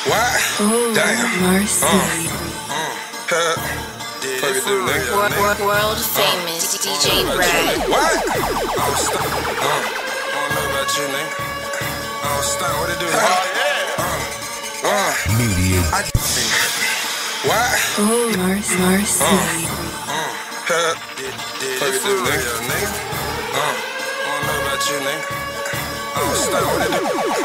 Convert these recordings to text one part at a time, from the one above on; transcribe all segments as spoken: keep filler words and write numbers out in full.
What? Oh, damn. Marcy. Uh, uh, Fuck it, dude, nigga. World, world, world famous D J Brad. What? I'm stuck. Uh, I don't know about you, nigga. I'm stuck. What it do? Oh, yeah. Uh, uh, Media. I, what? Oh, Marcy. Marcy. Uh, uh, Fuck it, dude, nigga. Uh, I don't know about you, nigga. I'm stuck. What it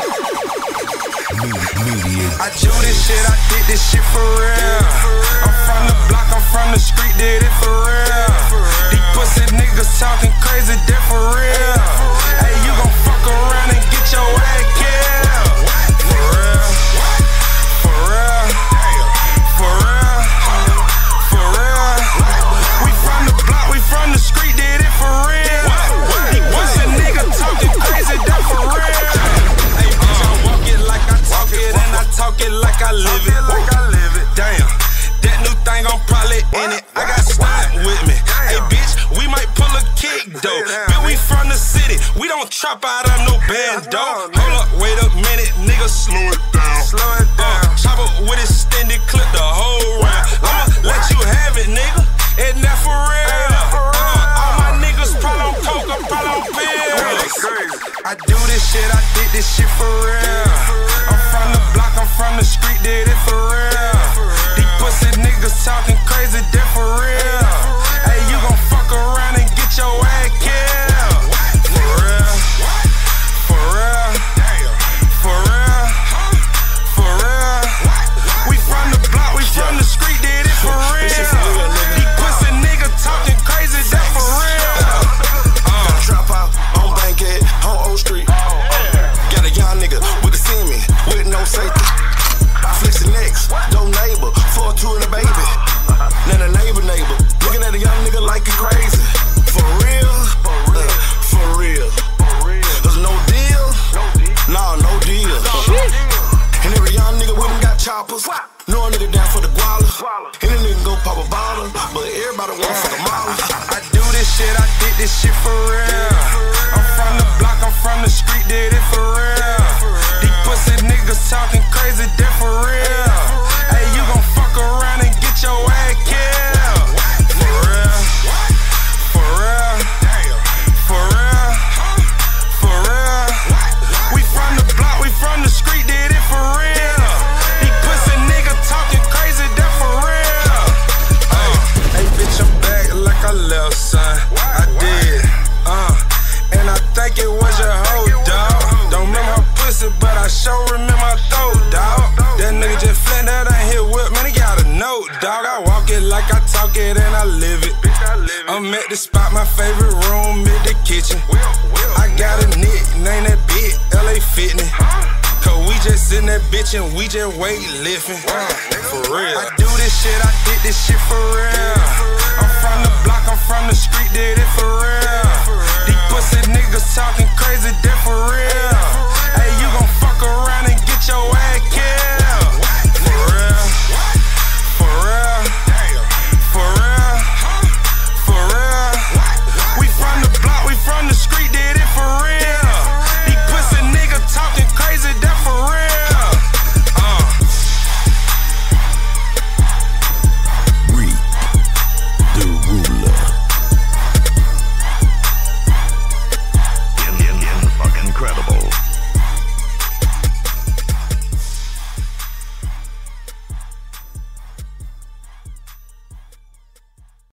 do? Media. I do this shit, I did this shit for real. I'm from the block, I'm from the street, did it for real. These pussy niggas talking crazy, did for real. Hey, you gon' fuck around and get your ass killed. For real, for real, for real, for real. We from the block, we from the street, did it for real. These pussy niggas talking crazy, did for real. Hey, bitch, I walk it like I talk it, and I talk it like I live it. Like I live it. Damn, that new thing I'm probably in it. I got stunt with me. Hey, bitch, we might pull a kick though. Bill, we from the city. We don't chop out of no bando. Hold up, wait a minute, nigga, slow it down. Slow it down. Uh, chop up with extended clip the whole round. I'ma let you have it, nigga. And that for real. Uh, all my niggas probably on coke, I'm probably on pills. I do this shit, I did this shit for real. I'm from the block, I'm from the street, did it for real. These pussy niggas talking crazy, did for real. Hey, you gon' fuck around and get your ass killed. For real, for real, for real, for real. We from the block, we from the street, did it for real. These pussy niggas talking crazy, did for real. Drop out on Bankhead, on Old Street. Got a young nigga with a semi, with no safety. Flexing next, no neighbor, four two and a baby. Now the neighbor neighbor, looking at a young nigga like he crazy. For real, uh, for real. There's no deal, nah, no deal. And every young nigga with him got choppers. No nigga down for the guala. And a nigga go pop a bottle, but everybody wanna fuck a model. I do this shit, I did this shit for real. I'm from the block, I'm from the street, did it for real. These pussy niggas talking crazy, did for real. Hey, you gon' fuck around and get your ass killed. For real, for real, for real, for real. We from the block, we from the street, did it for real. These pussy niggas talking crazy, did for real. Uh, hey, bitch, I'm back like I left, son. I did, uh, and I think it was your hoe, dog. Don't remember her pussy, but I sure remember her throat, dog. That nigga just flat that I hit whip, man, he got a note, dog. I walk it like I talk it and I live it. I'm at the spot, my favorite room is the kitchen. I got a nickname, that bitch, L A Fitness. Cause we just in that bitch and we just weightlifting. For real. I do this shit, I did this shit for real. I'm from the block, I'm from the street, did it for real. These pussy niggas talking crazy, did for real. Hey, you gon' fuck around